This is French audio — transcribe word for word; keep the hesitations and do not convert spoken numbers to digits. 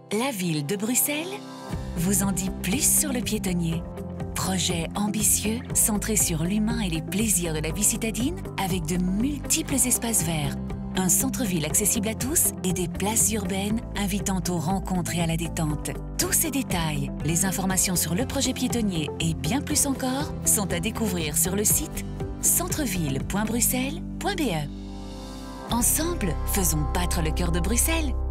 La ville de Bruxelles vous en dit plus sur le piétonnier. Projet ambitieux, centré sur l'humain et les plaisirs de la vie citadine, avec de multiples espaces verts, un centre-ville accessible à tous et des places urbaines invitant aux rencontres et à la détente. Tous ces détails, les informations sur le projet piétonnier et bien plus encore sont à découvrir sur le site centreville point bruxelles point be. Ensemble, faisons battre le cœur de Bruxelles.